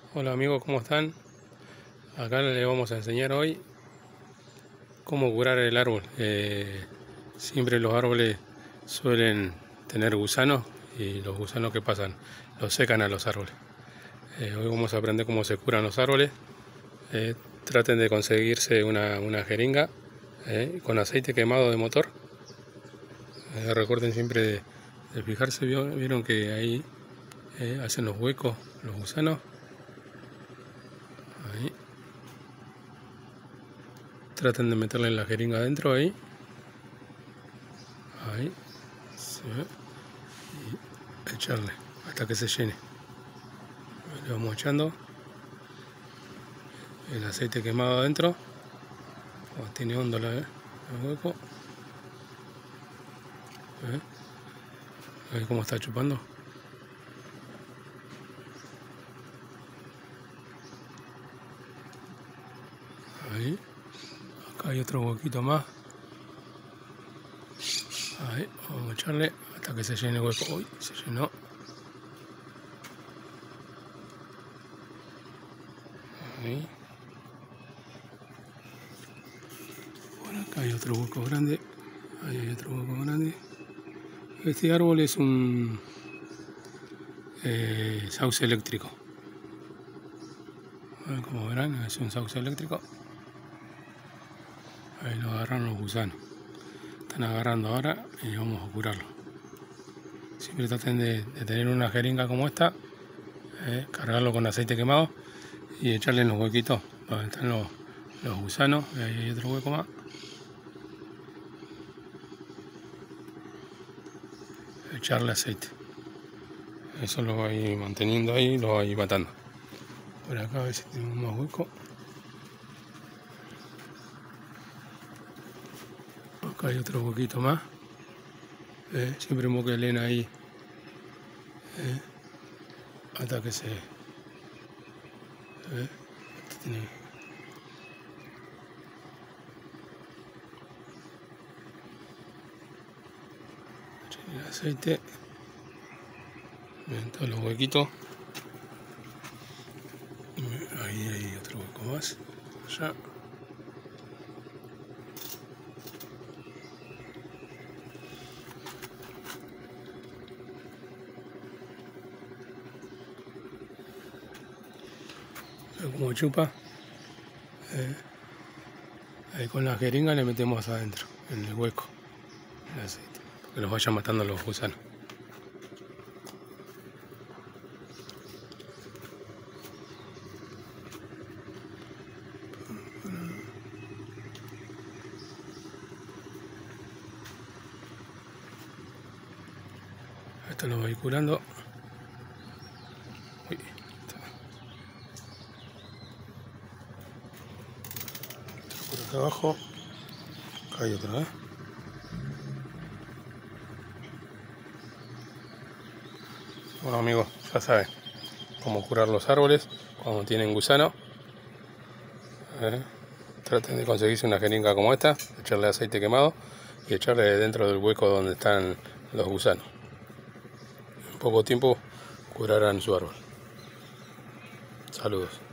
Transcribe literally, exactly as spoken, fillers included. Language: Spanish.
Hola amigos, ¿cómo están? Acá les vamos a enseñar hoy cómo curar el árbol. Eh, siempre los árboles suelen tener gusanos y los gusanos que pasan los secan a los árboles. Eh, hoy vamos a aprender cómo se curan los árboles. Eh, traten de conseguirse una, una jeringa eh, con aceite quemado de motor. Eh, recuerden siempre de, de fijarse, vieron que ahí eh, hacen los huecos los gusanos. Ahí. Traten de meterle la jeringa adentro ahí. Ahí. Se ve. Y echarle hasta que se llene. Le vamos echando el aceite quemado adentro. Oh, tiene hondo la, el hueco. ¿Eh? ¿Ves cómo está chupando? Ahí. Acá hay otro huequito más. Ahí. Vamos a echarle hasta que se llene el hueco. Uy, se llenó. Ahí. Por acá hay otro hueco grande. Ahí hay otro hueco grande. Este árbol es un eh, sauce eléctrico. Como verán, es un sauce eléctrico. Ahí lo agarran los gusanos. Están agarrando ahora y vamos a curarlo. Siempre traten de, de tener una jeringa como esta, eh, cargarlo con aceite quemado y echarle en los huequitos donde están los, los gusanos. Y ahí hay otro hueco más. Echarle aceite. Eso lo va a ir manteniendo ahí, lo va a ir matando. Por acá a ver si tenemos más hueco. Acá hay otro huequito más. Eh, siempre moquelen ahí eh, hasta que se eh, este tiene el aceite en todos los huequitos. Ahí hay otro hueco más allá. Como chupa, eh, ahí con la jeringa le metemos adentro, en el hueco, el aceite, para que los vaya matando los gusanos. Esto lo voy curando. Uy, por acá abajo, acá hay otra, ¿eh? Bueno amigos, ya saben cómo curar los árboles cuando tienen gusano. ¿Eh? Traten de conseguirse una jeringa como esta, echarle aceite quemado y echarle dentro del hueco donde están los gusanos. En poco tiempo curarán su árbol. Saludos.